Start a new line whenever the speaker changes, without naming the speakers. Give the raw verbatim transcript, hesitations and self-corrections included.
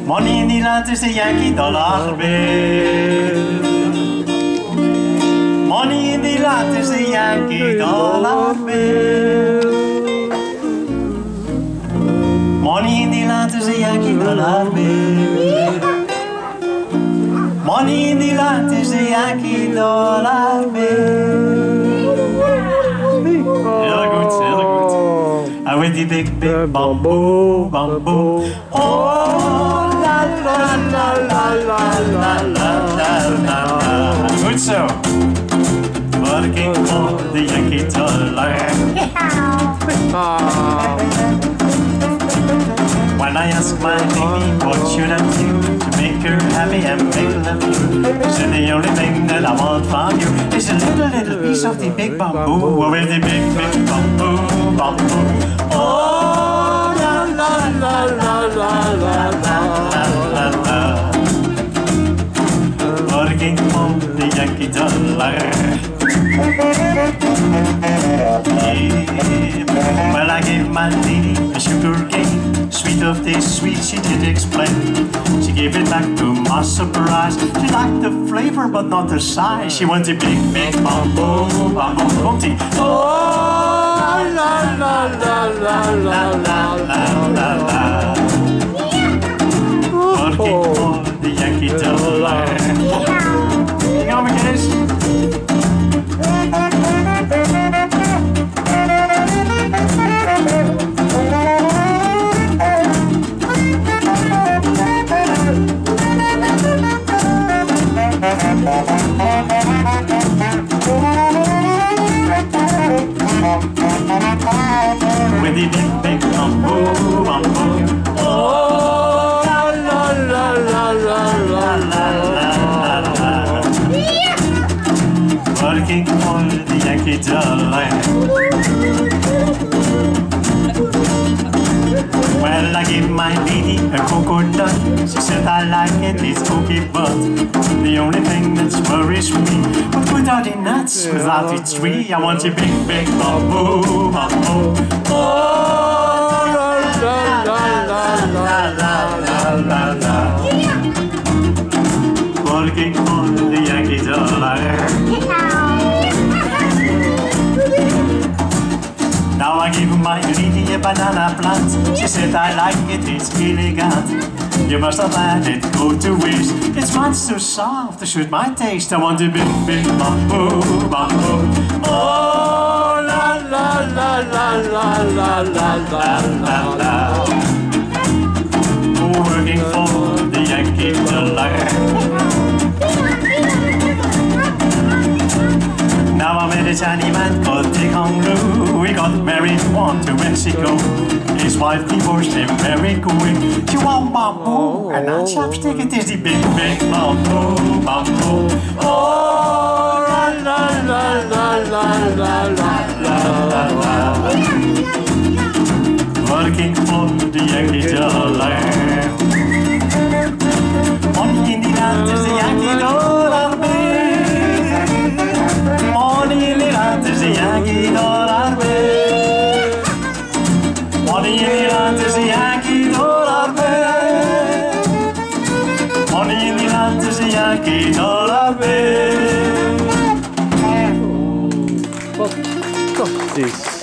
Money in the land is a Yankee dollar bill. Money in the land is a Yankee dollar bill. Money in the land is a Yankee dollar bill. Money in the land is a Yankee dollar bill. Heel goed, heel goed. En with die big, big bamboo, bamboo. Oh, la la la la la la la la la. Goed zo. Working for the Yankee dollar. When I ask my lady what should I do to make her happy and make love true, she said the only thing that I want from you is a little, little piece of the big bamboo. Oh, with the big, big bamboo, bamboo. Oh, la la la la la la la la la. Working for the Yankee dollar. Yeah. Well, I gave my lady a sugar cane, sweet of taste, sweet, she did explain. She gave it back to my surprise. She liked the flavor but not the size. She wanted big, big bamboo, bamboo, bamboo. Oh, la la la la la la la la la. Working for the Yankee dollar. Hang on, guys. With the big, big bamboo, bamboo. Oh, la la la la la la la la la. Working for the Yankee dollar. Well, I gave my lady a coconut. She said I like it, it's cookie, but the only thing that worries me, but without the nuts, without the tree, I want a big, big bamboo, bamboo. Oh, la la la la la la la la. Working for the Yankee dollar. Now I give my lady a banana plant. She said I like it, it's elegant. You must not let it go to waste. It's much too soft to suit my taste. I want a big, big bamboo, bamboo. Oh, la la la la la la la la la la. Working for the Yankee dollar. Now I met a Chinese man called Dick Hong Lu. We got married, one to Mexico. His wife divorced him very quick. She want bamboo, and on chopstick it is the big, big bamboo, bamboo. Oh, la la la la la la la la la. Working for the Yankee dollar. Money in the land is the Yankee dollar bill. Money in the land is the Yankee dollar bill. Money in the land is the Yankee dollar bill. Money in the land is the Yankee dollar bill.
Fantastisch.